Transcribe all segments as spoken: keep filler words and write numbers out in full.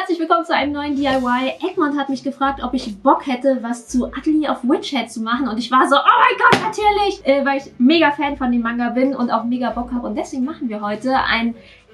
herzlich willkommen zu einem neuen D I Y. Egmont hat mich gefragt, ob ich Bock hätte, was zu Ugly of Witch Hat zu machen. Und ich war so, oh mein Gott, natürlich! Äh, weil ich mega Fan von dem Manga bin und auch mega Bock habe. Und deswegen machen wir heute ein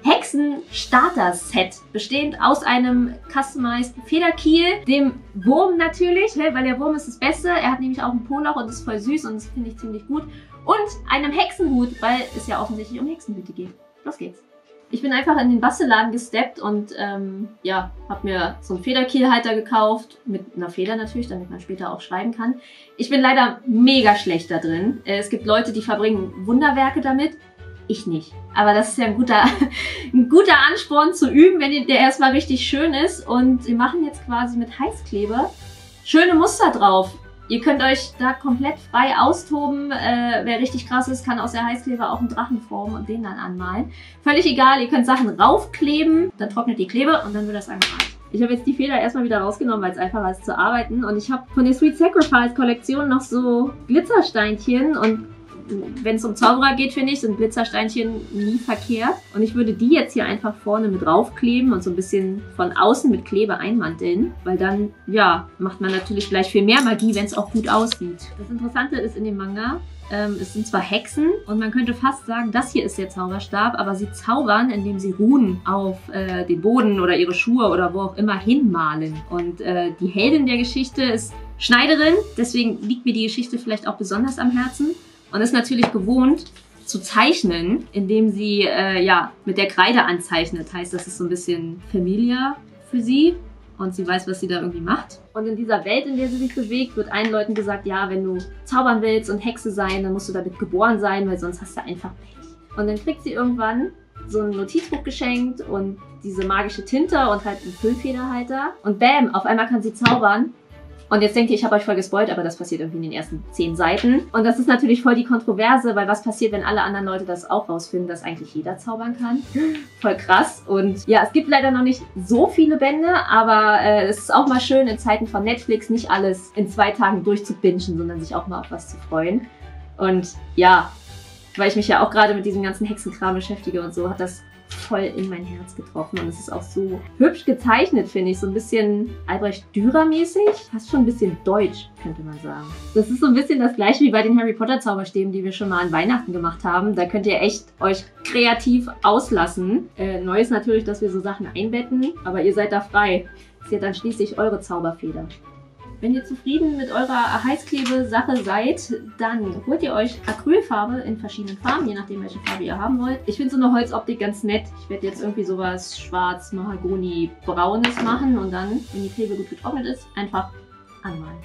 Hexen-Starter-Set, bestehend aus einem customized Federkiel, dem Wurm natürlich, weil der Wurm ist das Beste. Er hat nämlich auch ein Poloch und ist voll süß und das finde ich ziemlich gut. Und einem Hexenhut, weil es ja offensichtlich um Hexenhüte geht. Los geht's. Ich bin einfach in den Bastelladen gesteppt und ähm, ja, habe mir so einen Federkielhalter gekauft, mit einer Feder natürlich, damit man später auch schreiben kann. Ich bin leider mega schlecht da drin. Es gibt Leute, die verbringen Wunderwerke damit. Ich nicht. Aber das ist ja ein guter, ein guter Ansporn zu üben, wenn der erstmal richtig schön ist. Und wir machen jetzt quasi mit Heißkleber schöne Muster drauf. Ihr könnt euch da komplett frei austoben. Äh, wer richtig krass ist, kann aus der Heißkleber auch einen Drachen formen und den dann anmalen. Völlig egal, ihr könnt Sachen raufkleben, dann trocknet die Klebe und dann wird das angemalt. Ich habe jetzt die Feder erstmal wieder rausgenommen, weil es einfacher ist zu arbeiten. Und ich habe von der Sweet Sacrifice Kollektion noch so Glitzersteinchen und wenn es um Zauberer geht, finde ich, sind Glitzersteinchen nie verkehrt. Und ich würde die jetzt hier einfach vorne mit draufkleben und so ein bisschen von außen mit Klebe einmanteln. Weil dann, ja, macht man natürlich gleich viel mehr Magie, wenn es auch gut aussieht. Das Interessante ist in dem Manga, ähm, es sind zwar Hexen und man könnte fast sagen, das hier ist der Zauberstab, aber sie zaubern, indem sie Runen auf äh, den Boden oder ihre Schuhe oder wo auch immer hinmalen. Und äh, die Heldin der Geschichte ist Schneiderin, deswegen liegt mir die Geschichte vielleicht auch besonders am Herzen. Und ist natürlich gewohnt zu zeichnen, indem sie äh, ja, mit der Kreide anzeichnet. Heißt, das ist so ein bisschen familiar für sie und sie weiß, was sie da irgendwie macht. Und in dieser Welt, in der sie sich bewegt, wird allen Leuten gesagt, ja, wenn du zaubern willst und Hexe sein, dann musst du damit geboren sein, weil sonst hast du einfach Pech. Und dann kriegt sie irgendwann so ein Notizbuch geschenkt und diese magische Tinte und halt einen Füllfederhalter. Und bam, auf einmal kann sie zaubern. Und jetzt denkt ihr, ich habe euch voll gespoilt, aber das passiert irgendwie in den ersten zehn Seiten. Und das ist natürlich voll die Kontroverse, weil was passiert, wenn alle anderen Leute das auch rausfinden, dass eigentlich jeder zaubern kann? Voll krass. Und ja, es gibt leider noch nicht so viele Bände, aber äh, es ist auch mal schön, in Zeiten von Netflix nicht alles in zwei Tagen durchzubingen, sondern sich auch mal auf was zu freuen. Und ja, weil ich mich ja auch gerade mit diesem ganzen Hexenkram beschäftige und so, hat das voll in mein Herz getroffen. Und es ist auch so hübsch gezeichnet, finde ich. So ein bisschen Albrecht Dürer-mäßig. Fast schon ein bisschen deutsch, könnte man sagen. Das ist so ein bisschen das gleiche wie bei den Harry Potter Zauberstäben, die wir schon mal an Weihnachten gemacht haben. Da könnt ihr echt euch kreativ auslassen. Äh, neu ist natürlich, dass wir so Sachen einbetten, aber ihr seid da frei. Das ist ja dann schließlich eure Zauberfeder. Wenn ihr zufrieden mit eurer Heißklebe-Sache seid, dann holt ihr euch Acrylfarbe in verschiedenen Farben, je nachdem, welche Farbe ihr haben wollt. Ich finde so eine Holzoptik ganz nett. Ich werde jetzt irgendwie sowas schwarz, mahagoni, braunes machen und dann, wenn die Klebe gut getrocknet ist, einfach anmalen.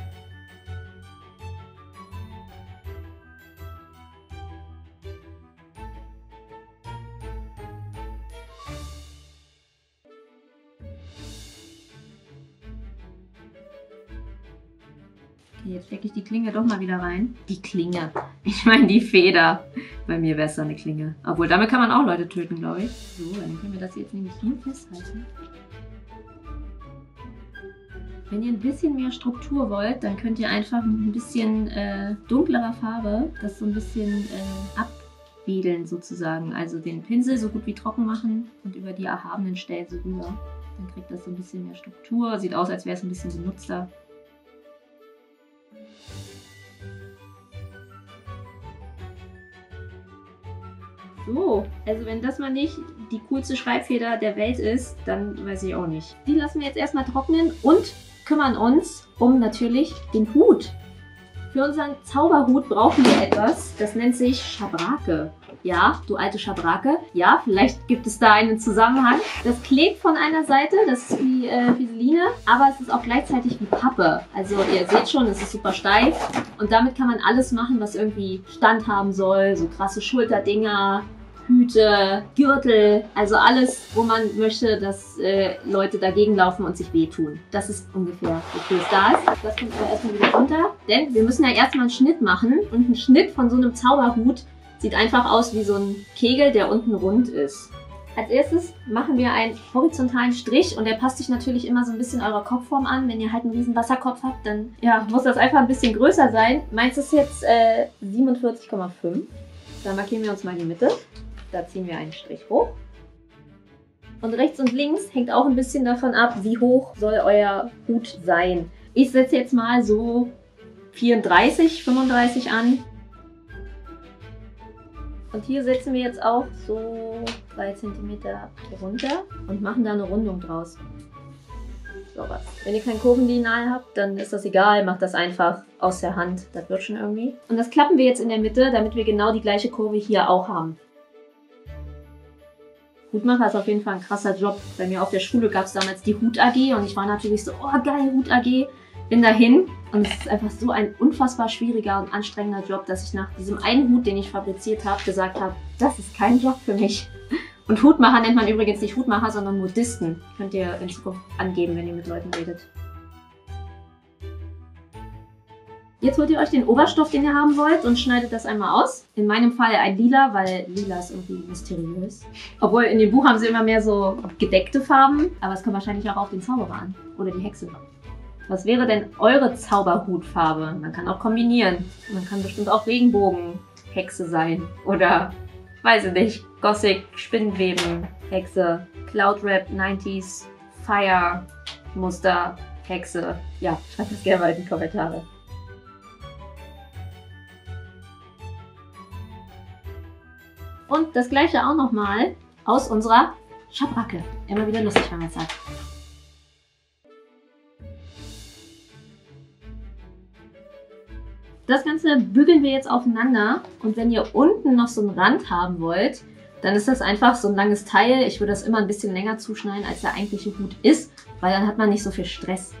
Okay, jetzt stecke ich die Klinge doch mal wieder rein. Die Klinge. Ich meine die Feder. Bei mir wäre es dann eine Klinge. Obwohl, damit kann man auch Leute töten, glaube ich. So, dann können wir das jetzt nämlich hier festhalten. Wenn ihr ein bisschen mehr Struktur wollt, dann könnt ihr einfach mit ein bisschen äh, dunklerer Farbe das so ein bisschen äh, abwedeln sozusagen. Also den Pinsel so gut wie trocken machen und über die erhabenen Stellen so rüber. Dann kriegt das so ein bisschen mehr Struktur. Sieht aus, als wäre es ein bisschen benutzter. So, also wenn das mal nicht die coolste Schreibfeder der Welt ist, dann weiß ich auch nicht. Die lassen wir jetzt erstmal trocknen und kümmern uns um natürlich den Hut. Für unseren Zauberhut brauchen wir etwas, das nennt sich Schabrake. Ja, du alte Schabrake. Ja, vielleicht gibt es da einen Zusammenhang. Das klebt von einer Seite, das ist wie äh, Fieseline, aber es ist auch gleichzeitig wie Pappe. Also ihr seht schon, es ist super steif und damit kann man alles machen, was irgendwie Stand haben soll. So krasse Schulterdinger, Hüte, Gürtel, also alles, wo man möchte, dass äh, Leute dagegen laufen und sich wehtun. Das ist ungefähr, wofür es da ist. Das kommt aber erstmal wieder runter, denn wir müssen ja erstmal einen Schnitt machen und ein Schnitt von so einem Zauberhut sieht einfach aus wie so ein Kegel, der unten rund ist. Als erstes machen wir einen horizontalen Strich und der passt sich natürlich immer so ein bisschen eurer Kopfform an. Wenn ihr halt einen riesen Wasserkopf habt, dann ja, muss das einfach ein bisschen größer sein. Meins ist jetzt äh, siebenundvierzig Komma fünf. Dann markieren wir uns mal die Mitte. Da ziehen wir einen Strich hoch. Und rechts und links hängt auch ein bisschen davon ab, wie hoch soll euer Hut sein. Ich setze jetzt mal so vierunddreißig, fünfunddreißig an. Und hier setzen wir jetzt auch so drei Zentimeter runter und machen da eine Rundung draus. So was. Wenn ihr kein Kurvenlineal habt, dann ist das egal, macht das einfach aus der Hand. Das wird schon irgendwie. Und das klappen wir jetzt in der Mitte, damit wir genau die gleiche Kurve hier auch haben. Hutmacher ist auf jeden Fall ein krasser Job. Bei mir auf der Schule gab es damals die Hut-A G und ich war natürlich so, oh geil, Hut-A G. Bin dahin und es ist einfach so ein unfassbar schwieriger und anstrengender Job, dass ich nach diesem einen Hut, den ich fabriziert habe, gesagt habe, das ist kein Job für mich. Und Hutmacher nennt man übrigens nicht Hutmacher, sondern Modisten. Könnt ihr in Zukunft angeben, wenn ihr mit Leuten redet. Jetzt holt ihr euch den Oberstoff, den ihr haben wollt, und schneidet das einmal aus. In meinem Fall ein Lila, weil Lila ist irgendwie mysteriös. Obwohl in dem Buch haben sie immer mehr so gedeckte Farben, aber es kommt wahrscheinlich auch auf den Zauberer an. Oder die Hexe. Was wäre denn eure Zauberhutfarbe? Man kann auch kombinieren. Man kann bestimmt auch Regenbogen-Hexe sein. Oder, weiß ich nicht, Gothic, Spinnenweben, Hexe, Cloudrap, neunziger, Fire, Muster, Hexe. Ja, schreibt das gerne mal in die Kommentare. Und das gleiche auch nochmal aus unserer Schabracke. Immer wieder lustig, wenn man es sagt. Das Ganze bügeln wir jetzt aufeinander und wenn ihr unten noch so einen Rand haben wollt, dann ist das einfach so ein langes Teil. Ich würde das immer ein bisschen länger zuschneiden, als der eigentliche Hut ist, weil dann hat man nicht so viel Stress.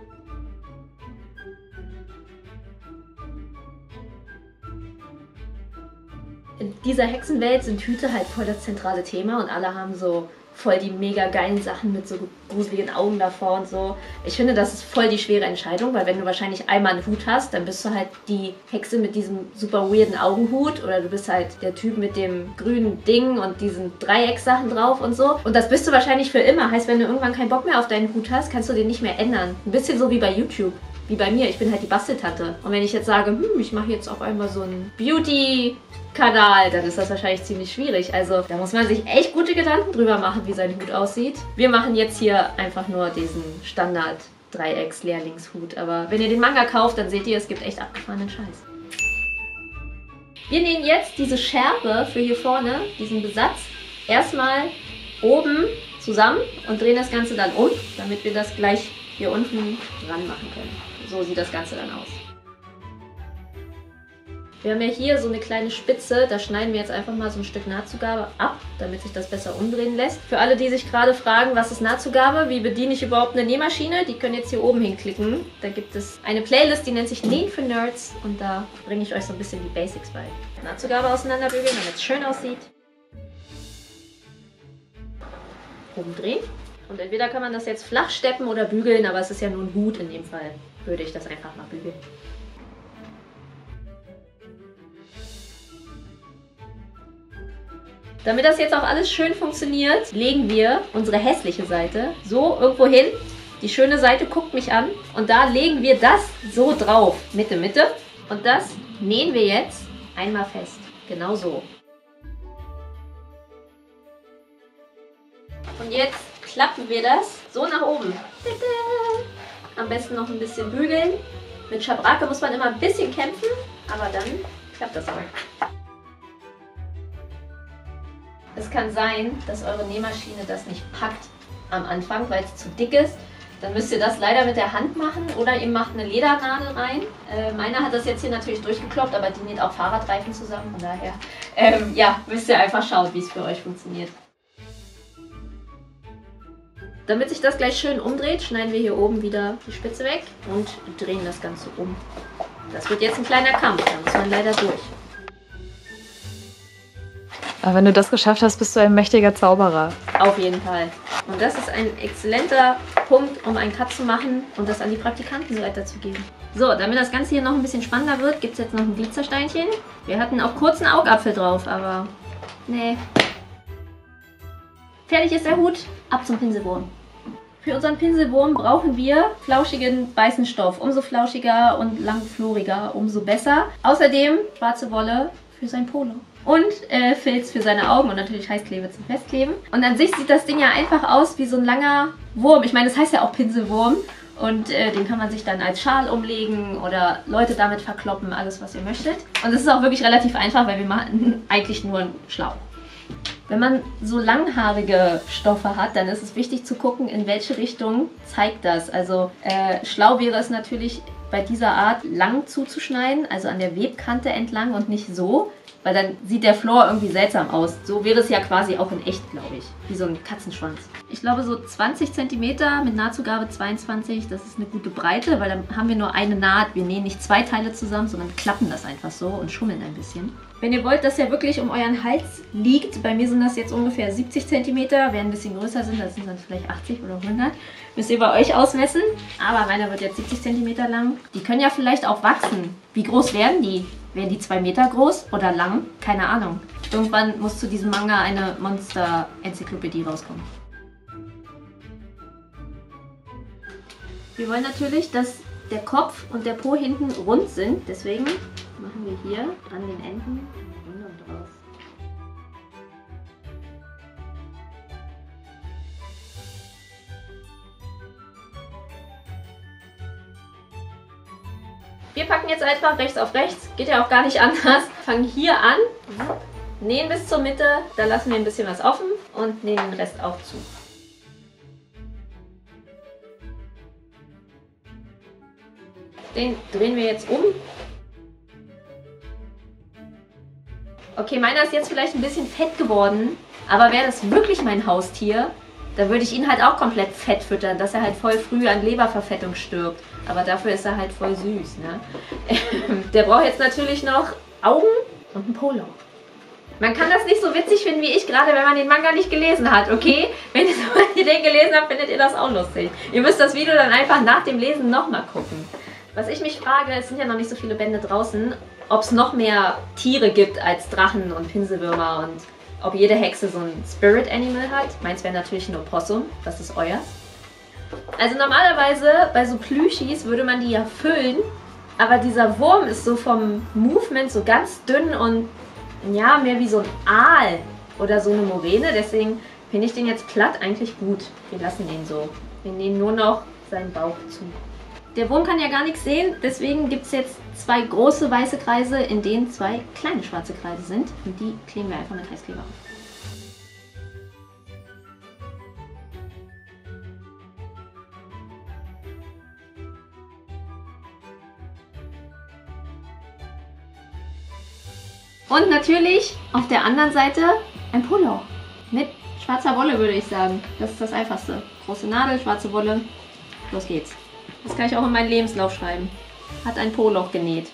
In dieser Hexenwelt sind Hüte halt voll das zentrale Thema und alle haben so voll die mega geilen Sachen mit so gruseligen Augen davor und so. Ich finde, das ist voll die schwere Entscheidung, weil wenn du wahrscheinlich einmal einen Hut hast, dann bist du halt die Hexe mit diesem super weirden Augenhut oder du bist halt der Typ mit dem grünen Ding und diesen Dreieckssachen drauf und so. Und das bist du wahrscheinlich für immer. Heißt, wenn du irgendwann keinen Bock mehr auf deinen Hut hast, kannst du den nicht mehr ändern. Ein bisschen so wie bei YouTube. Wie bei mir, ich bin halt die Basteltante. Und wenn ich jetzt sage, hm, ich mache jetzt auf einmal so einen Beauty-Kanal, dann ist das wahrscheinlich ziemlich schwierig. Also da muss man sich echt gute Gedanken drüber machen, wie sein Hut aussieht. Wir machen jetzt hier einfach nur diesen Standard-Dreiecks-Lehrlingshut. Aber wenn ihr den Manga kauft, dann seht ihr, es gibt echt abgefahrenen Scheiß. Wir nehmen jetzt diese Schärpe für hier vorne, diesen Besatz, erstmal oben zusammen und drehen das Ganze dann um, damit wir das gleich hier unten dran machen können. So sieht das Ganze dann aus. Wir haben ja hier so eine kleine Spitze, da schneiden wir jetzt einfach mal so ein Stück Nahtzugabe ab, damit sich das besser umdrehen lässt. Für alle, die sich gerade fragen, was ist Nahtzugabe, wie bediene ich überhaupt eine Nähmaschine, die können jetzt hier oben hinklicken. Da gibt es eine Playlist, die nennt sich Nähen für Nerds und da bringe ich euch so ein bisschen die Basics bei. Nahtzugabe auseinanderbügeln, damit es schön aussieht. Umdrehen. Und entweder kann man das jetzt flach steppen oder bügeln, aber es ist ja nur ein Hut in dem Fall. Würde ich das einfach mal bügeln. Damit das jetzt auch alles schön funktioniert, legen wir unsere hässliche Seite so irgendwo hin. Die schöne Seite guckt mich an und da legen wir das so drauf. Mitte, Mitte. Und das nähen wir jetzt einmal fest. Genau so. Und jetzt klappen wir das so nach oben. Am besten noch ein bisschen bügeln. Mit Schabracke muss man immer ein bisschen kämpfen, aber dann klappt das auch. Es kann sein, dass eure Nähmaschine das nicht packt am Anfang, weil es zu dick ist. Dann müsst ihr das leider mit der Hand machen oder ihr macht eine Ledernadel rein. Äh, meine hat das jetzt hier natürlich durchgekloppt, aber die näht auch Fahrradreifen zusammen. Von daher, ähm, ja, müsst ihr einfach schauen, wie es für euch funktioniert. Damit sich das gleich schön umdreht, schneiden wir hier oben wieder die Spitze weg und drehen das Ganze um. Das wird jetzt ein kleiner Kampf, da muss man leider durch. Aber wenn du das geschafft hast, bist du ein mächtiger Zauberer. Auf jeden Fall. Und das ist ein exzellenter Punkt, um einen Cut zu machen und das an die Praktikanten weiterzugeben. So, damit das Ganze hier noch ein bisschen spannender wird, gibt es jetzt noch ein Glitzersteinchen. Wir hatten auch kurz einen Augapfel drauf, aber nee. Fertig ist der Hut, ab zum Pinselwurm. Für unseren Pinselwurm brauchen wir flauschigen weißen Stoff. Umso flauschiger und langfloriger, umso besser. Außerdem schwarze Wolle für sein Polo. und äh, Filz für seine Augen und natürlich Heißklebe zum Festkleben. Und an sich sieht das Ding ja einfach aus wie so ein langer Wurm. Ich meine, das heißt ja auch Pinselwurm. Und äh, den kann man sich dann als Schal umlegen oder Leute damit verkloppen, alles was ihr möchtet. Und es ist auch wirklich relativ einfach, weil wir machen eigentlich nur einen Schlauch. Wenn man so langhaarige Stoffe hat, dann ist es wichtig zu gucken, in welche Richtung zeigt das. Also äh, schlau wäre es natürlich bei dieser Art lang zuzuschneiden, also an der Webkante entlang und nicht so, weil dann sieht der Flor irgendwie seltsam aus. So wäre es ja quasi auch in echt, glaube ich, wie so ein Katzenschwanz. Ich glaube so zwanzig Zentimeter mit Nahtzugabe zweiundzwanzig, das ist eine gute Breite, weil dann haben wir nur eine Naht. Wir nähen nicht zwei Teile zusammen, sondern klappen das einfach so und schummeln ein bisschen. Wenn ihr wollt, dass er wirklich um euren Hals liegt, bei mir sind das jetzt ungefähr siebzig Zentimeter, wenn ein bisschen größer sind, das sind dann vielleicht achtzig oder hundert. Müsst ihr bei euch ausmessen, aber meiner wird jetzt siebzig Zentimeter lang. Die können ja vielleicht auch wachsen. Wie groß werden die? Werden die zwei Meter groß oder lang? Keine Ahnung. Irgendwann muss zu diesem Manga eine Monster-Enzyklopädie rauskommen. Wir wollen natürlich, dass der Kopf und der Po hinten rund sind. Deswegen machen wir hier an den Enden Rundung draus. Wir packen jetzt einfach rechts auf rechts, geht ja auch gar nicht anders. Fangen hier an, nähen bis zur Mitte, da lassen wir ein bisschen was offen und nähen den Rest auch zu. Den drehen wir jetzt um. Okay, meiner ist jetzt vielleicht ein bisschen fett geworden, aber wäre das wirklich mein Haustier, da würde ich ihn halt auch komplett fett füttern, dass er halt voll früh an Leberverfettung stirbt. Aber dafür ist er halt voll süß, ne? Der braucht jetzt natürlich noch Augen und ein Polo. Man kann das nicht so witzig finden wie ich, gerade wenn man den Manga nicht gelesen hat, okay? Wenn ihr den gelesen habt, findet ihr das auch lustig. Ihr müsst das Video dann einfach nach dem Lesen nochmal gucken. Was ich mich frage, es sind ja noch nicht so viele Bände draußen, ob es noch mehr Tiere gibt als Drachen und Pinselwürmer und ob jede Hexe so ein Spirit Animal hat. Meins wäre natürlich ein Opossum, das ist euers. Also normalerweise bei so Plüschis würde man die ja füllen, aber dieser Wurm ist so vom Movement so ganz dünn und ja, mehr wie so ein Aal oder so eine Moräne. Deswegen finde ich den jetzt platt eigentlich gut. Wir lassen den so. Wir nähen nur noch seinen Bauch zu. Der Wurm kann ja gar nichts sehen, deswegen gibt es jetzt zwei große weiße Kreise, in denen zwei kleine schwarze Kreise sind. Und die kleben wir einfach mit Heißkleber auf. Und natürlich auf der anderen Seite ein Pullover mit schwarzer Wolle, würde ich sagen. Das ist das Einfachste. Große Nadel, schwarze Wolle. Los geht's. Das kann ich auch in meinen Lebenslauf schreiben. Hat ein Poloch genäht.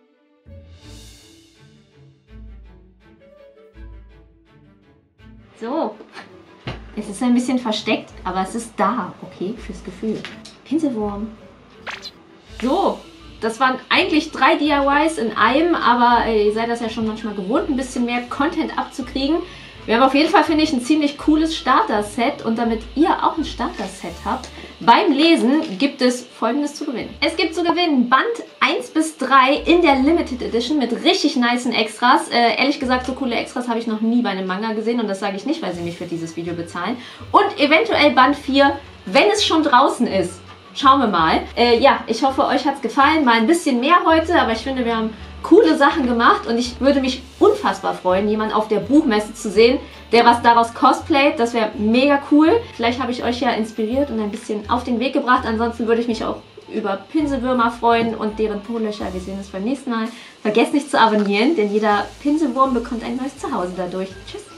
So. Es ist ein bisschen versteckt, aber es ist da, okay? Fürs Gefühl. Pinselwurm. So. Das waren eigentlich drei D I Ys in einem, aber äh, ihr seid das ja schon manchmal gewohnt, ein bisschen mehr Content abzukriegen. Wir haben auf jeden Fall, finde ich, ein ziemlich cooles Starter-Set und damit ihr auch ein Starter-Set habt, beim Lesen gibt es Folgendes zu gewinnen. Es gibt zu gewinnen Band eins bis drei in der Limited Edition mit richtig nicen Extras. Äh, ehrlich gesagt, so coole Extras habe ich noch nie bei einem Manga gesehen und das sage ich nicht, weil sie mich für dieses Video bezahlen. Und eventuell Band vier, wenn es schon draußen ist. Schauen wir mal. Äh, ja, ich hoffe, euch hat es gefallen. Mal ein bisschen mehr heute, aber ich finde, wir haben coole Sachen gemacht und ich würde mich unfassbar freuen, jemanden auf der Buchmesse zu sehen, der was daraus cosplayt. Das wäre mega cool. Vielleicht habe ich euch ja inspiriert und ein bisschen auf den Weg gebracht. Ansonsten würde ich mich auch über Pinselwürmer freuen und deren Po-Löcher. Wir sehen uns beim nächsten Mal. Vergesst nicht zu abonnieren, denn jeder Pinselwurm bekommt ein neues Zuhause dadurch. Tschüss!